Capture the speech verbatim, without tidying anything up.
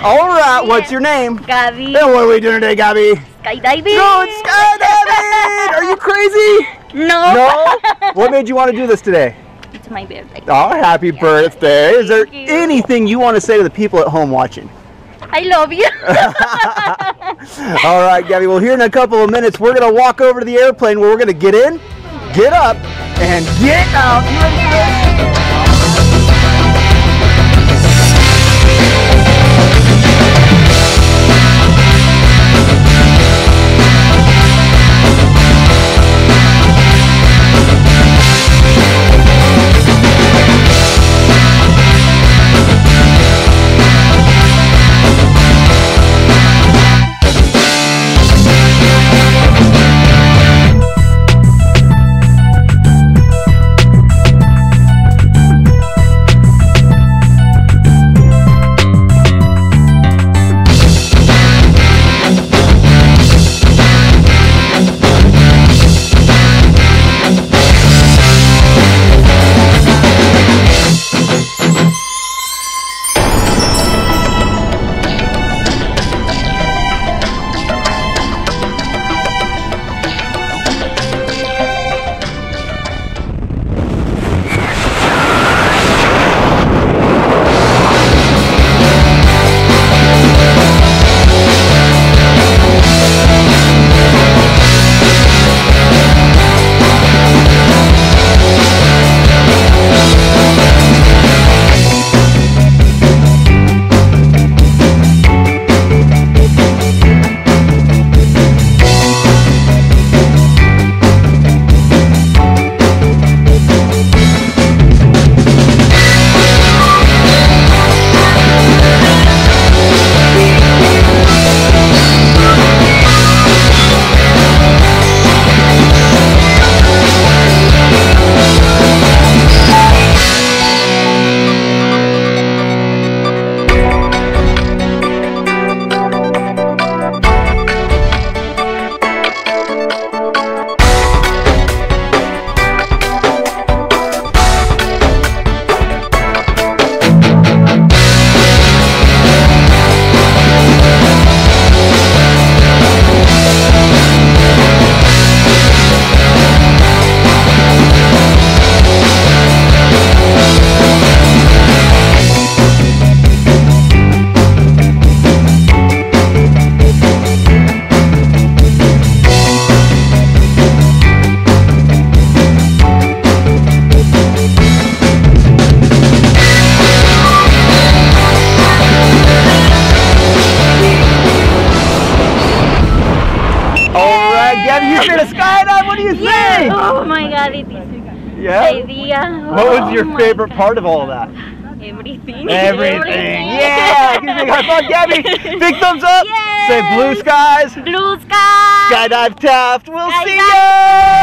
All right, what's your name? Gabby. And what are we doing today, Gabby? Skydiving. Going skydiving! Are you crazy? No. No? What made you want to do this today? It's my birthday. Oh, happy Yeah. birthday. Is there Thank you. anything you want to say to the people at home watching? I love you. All right, Gabby. Well, here in a couple of minutes, we're going to walk over to the airplane where we're going to get in, get up, and get out. You ready for this? Gabby, you should have skydived. What do you think? Yeah. Oh my God, it is. Yeah? Idea. What was Oh your my favorite God. part of all of that? Everything. Everything. Yeah. Give me a big high five, Gabby. Big thumbs up. Yes. Say blue skies. Blue skies. Skydive Taft. We'll Skydive. see you.